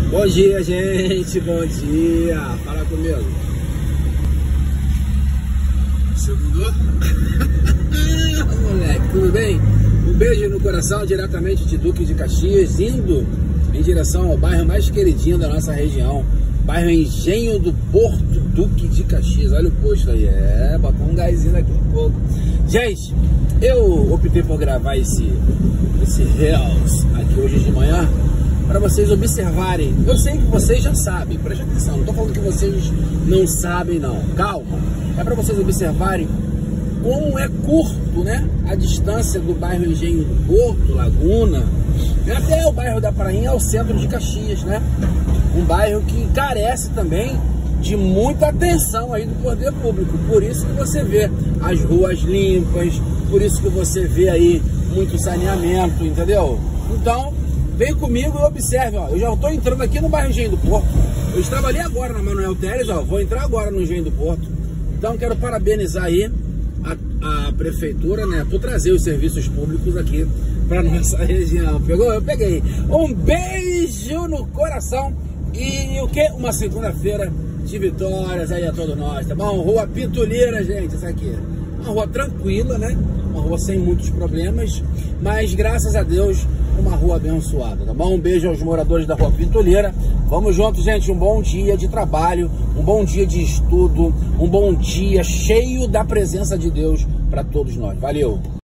Bom dia, gente, bom dia. Fala comigo. Segundou? Moleque, tudo bem? Um beijo no coração, diretamente de Duque de Caxias, indo em direção ao bairro mais queridinho da nossa região, bairro Engenho do Porto, Duque de Caxias. Olha o posto aí, botou um gásinho daqui a pouco. Gente, eu optei por gravar esse Reels aqui hoje de manhã, para vocês observarem. Eu sei que vocês já sabem, preste atenção, não estou falando que vocês não sabem não, calma. É para vocês observarem como é curto, né, a distância do bairro Engenho do Porto, Laguna, até o bairro da Prainha ao centro de Caxias, né? Um bairro que carece também de muita atenção aí do poder público. Por isso que você vê as ruas limpas, por isso que você vê aí muito saneamento, entendeu? Então, vem comigo e observe, ó. Eu já estou entrando aqui no bairro Engenho do Porto. Eu estava ali agora na Manuel Teres, ó. Vou entrar agora no Engenho do Porto. Então, quero parabenizar aí a prefeitura, né, por trazer os serviços públicos aqui para nossa região. Pegou? Eu peguei. Um beijo no coração e o que? Uma segunda-feira de vitórias aí a todos nós, tá bom? Rua Pintuleira, gente, essa aqui. Uma rua tranquila, né? Uma rua sem muitos problemas, mas graças a Deus, uma rua abençoada, tá bom? Um beijo aos moradores da Rua Pintuleira. Vamos juntos, gente. Um bom dia de trabalho, um bom dia de estudo, um bom dia cheio da presença de Deus para todos nós. Valeu!